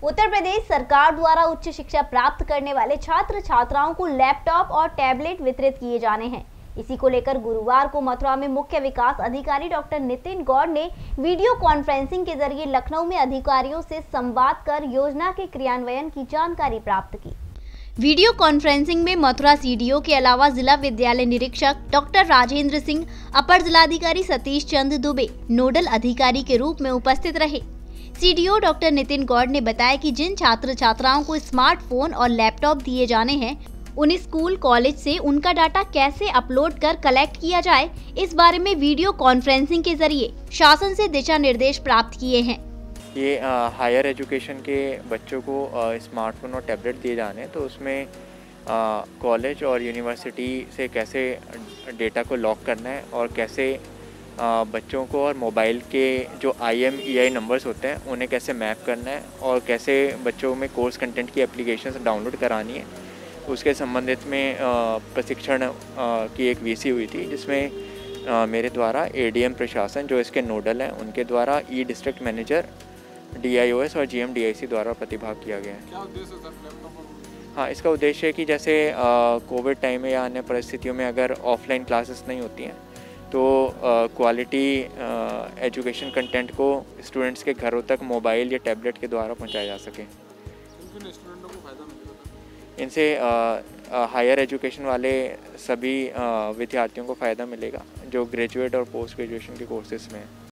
उत्तर प्रदेश सरकार द्वारा उच्च शिक्षा प्राप्त करने वाले छात्र छात्राओं को लैपटॉप और टैबलेट वितरित किए जाने हैं। इसी को लेकर गुरुवार को मथुरा में मुख्य विकास अधिकारी डॉक्टर नितिन गौड़ ने वीडियो कॉन्फ्रेंसिंग के जरिए लखनऊ में अधिकारियों से संवाद कर योजना के क्रियान्वयन की जानकारी प्राप्त की। वीडियो कॉन्फ्रेंसिंग में मथुरा सीडीओ के अलावा जिला विद्यालय निरीक्षक डॉक्टर राजेंद्र सिंह, अपर जिलाधिकारी सतीश चंद्र दुबे नोडल अधिकारी के रूप में उपस्थित रहे। सीडीओ डॉक्टर नितिन गौड़ ने बताया कि जिन छात्र छात्राओं को स्मार्टफोन और लैपटॉप दिए जाने हैं, उन्हें स्कूल कॉलेज से उनका डाटा कैसे अपलोड कर कलेक्ट किया जाए, इस बारे में वीडियो कॉन्फ्रेंसिंग के जरिए शासन से दिशा निर्देश प्राप्त किए हैं। ये हायर एजुकेशन के बच्चों को स्मार्टफोन और टैबलेट दिए जाने हैं, तो उसमें कॉलेज और यूनिवर्सिटी से कैसे डेटा को लॉक करना है और कैसे बच्चों को और मोबाइल के जो IMEI नंबर्स होते हैं उन्हें कैसे मैप करना है और कैसे बच्चों में कोर्स कंटेंट की एप्लीकेशंस डाउनलोड करानी है, उसके संबंधित में प्रशिक्षण की एक VC हुई थी, जिसमें मेरे द्वारा ADM प्रशासन जो इसके नोडल हैं उनके द्वारा डिस्ट्रिक्ट मैनेजर DIOS और GM DIC द्वारा प्रतिभाग किया गया है। क्या उद्देश्य है सर? हाँ, इसका उद्देश्य है कि जैसे कोविड टाइम में या अन्य परिस्थितियों में अगर ऑफलाइन क्लासेस नहीं होती हैं तो क्वालिटी एजुकेशन कंटेंट को स्टूडेंट्स के घरों तक मोबाइल या टैबलेट के द्वारा पहुंचाया जा सके। किन स्टूडेंटों को फायदा मिलेगा? इनसे हायर एजुकेशन वाले सभी विद्यार्थियों को फ़ायदा मिलेगा जो ग्रेजुएट और पोस्ट ग्रेजुएशन के कोर्सेज में हैं।